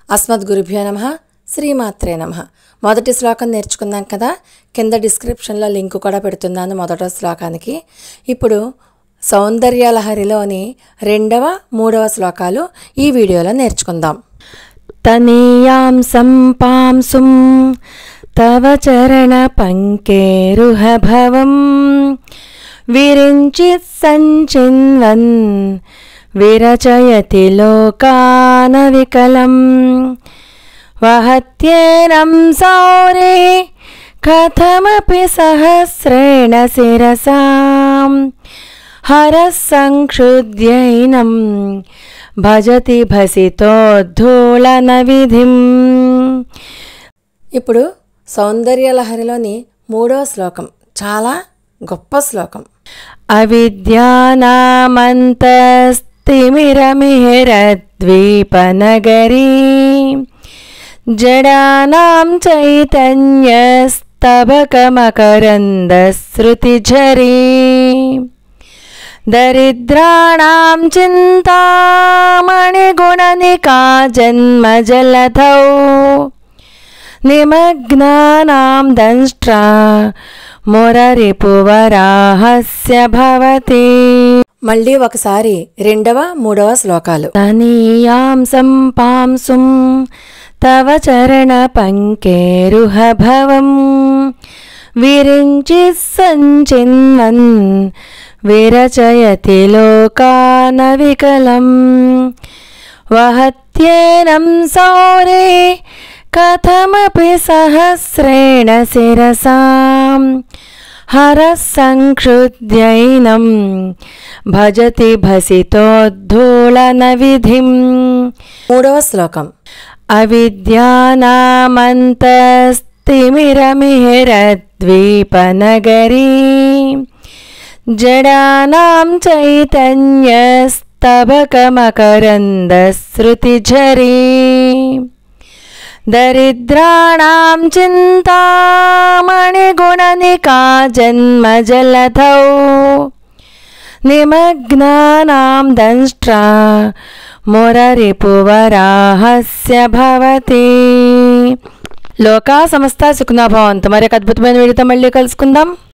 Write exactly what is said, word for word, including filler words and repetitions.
అస్మద్గురుభ్యో నమః శ్రీమాత్రే నమః. మొదటి శ్లోకం నేర్చుకుందాం కదా. కింద డిస్క్రిప్షన్లో లింక్ కూడా పెడుతున్నాను మొదటి శ్లోకానికి. ఇప్పుడు సౌందర్యలహరిలోని రెండవ మూడవ శ్లోకాలు ఈ వీడియోలో నేర్చుకుందాం. తనీయాం సంపాంసుం తవ చరణ పంకేరుహభవం విరించి సంచిన్వన్ విరచయతి లోకాన వికలం వహత్యేనం సౌరే కథమపి సహస్రేణ శిరసాం హరః సంక్షుద్యైనం భజతి భసితోద్ధూళన విధిం. ఇప్పుడు సౌందర్యలహరిలోని మూడవ శ్లోకం చాలా గొప్ప శ్లోకం. అవిద్యానామంతస్తిమిరమిహిరద్వీపనగరీ జడానాం చైతన్యస్తబకమకరందశ్రుతిఝరీ దరిద్రాణాం చింతామణిగుణనికా జన్మజలధౌ నిమగ్నానాం దంష్ట్రా మురరిపువరాహస్య భవతి. మళ్ళీ ఒకసారి రెండవ మూడవ శ్లోకాలు. తనీయాం సంపాంసుం తవ చరణ పంకేరుహభవం విరించి సంచిన్వన్ విరచయతి లోకాన వికలం వహత్యేనం సౌరే కథమపి సహస్రేణ శిరసాం హరః సంక్షుద్యైనం భజతి భసితోద్ధూళన విధిం. మూడవ శ్లోకం. అవిద్యానామంతస్తిమిరమిహిరద్వీపనగరీ జడానాం చైతన్యస్తబకమకరందశ్రుతిఝరీ దరిద్రాణాం చింతామణిగుణనికా జన్మజలధౌ నిమగ్నానాం దంష్ట్రా మురరిపువరాహస్య భవతి. లోకా సమస్త సుఖినో భవంతు. మరి ఒక అద్భుతమైన వీడియోతో మళ్ళీ కలుసుకుందాం.